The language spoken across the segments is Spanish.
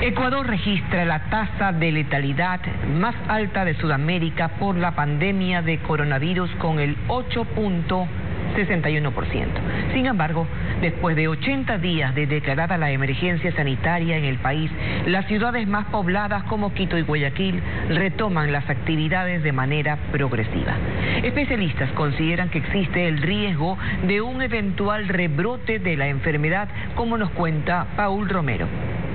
Ecuador registra la tasa de letalidad más alta de Sudamérica por la pandemia de coronavirus con el 8.61%. Sin embargo, después de 80 días de declarada la emergencia sanitaria en el país, las ciudades más pobladas como Quito y Guayaquil retoman las actividades de manera progresiva. Especialistas consideran que existe el riesgo de un eventual rebrote de la enfermedad, como nos cuenta Paul Romero.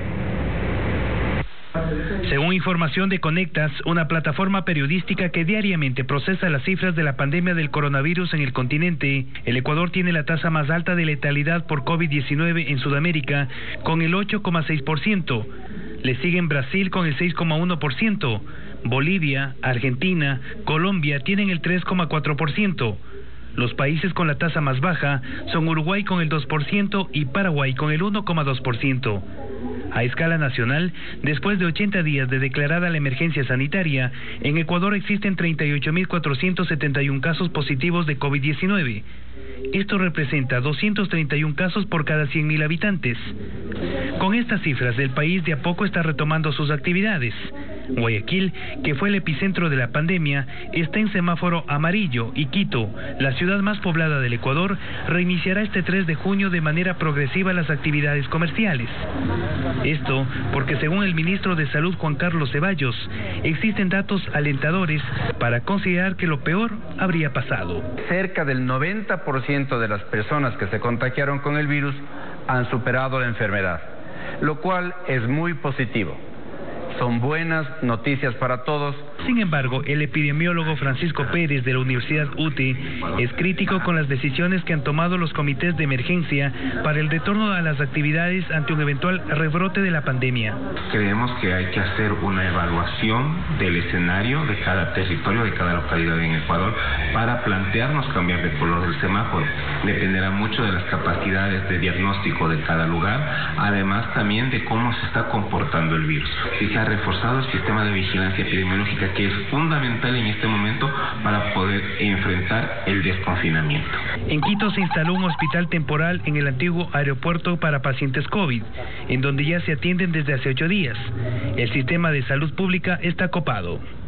Según información de Conectas, una plataforma periodística que diariamente procesa las cifras de la pandemia del coronavirus en el continente, el Ecuador tiene la tasa más alta de letalidad por COVID-19 en Sudamérica, con el 8,6%. Le siguen Brasil con el 6,1%. Bolivia, Argentina, Colombia tienen el 3,4%. Los países con la tasa más baja son Uruguay con el 2% y Paraguay con el 1,2%. A escala nacional, después de 80 días de declarada la emergencia sanitaria, en Ecuador existen 38.471 casos positivos de COVID-19. Esto representa 231 casos por cada 100.000 habitantes. Con estas cifras, el país de a poco está retomando sus actividades. Guayaquil, que fue el epicentro de la pandemia, está en semáforo amarillo y Quito, la ciudad más poblada del Ecuador, reiniciará este 3 de junio de manera progresiva las actividades comerciales. Esto porque, según el ministro de Salud Juan Carlos Ceballos, existen datos alentadores para considerar que lo peor habría pasado. Cerca del 90% de las personas que se contagiaron con el virus han superado la enfermedad, lo cual es muy positivo. Son buenas noticias para todos. Sin embargo, el epidemiólogo Francisco Pérez de la Universidad UTE es crítico con las decisiones que han tomado los comités de emergencia para el retorno a las actividades ante un eventual rebrote de la pandemia. Creemos que hay que hacer una evaluación del escenario de cada territorio, de cada localidad en Ecuador, para plantearnos cambiar de color del semáforo. Dependerá mucho de las capacidades de diagnóstico de cada lugar, además también de cómo se está comportando el virus. Si se ha reforzado el sistema de vigilancia epidemiológica, que es fundamental en este momento para poder enfrentar el desconfinamiento. En Quito se instaló un hospital temporal en el antiguo aeropuerto para pacientes COVID, en donde ya se atienden desde hace 8 días. El sistema de salud pública está copado.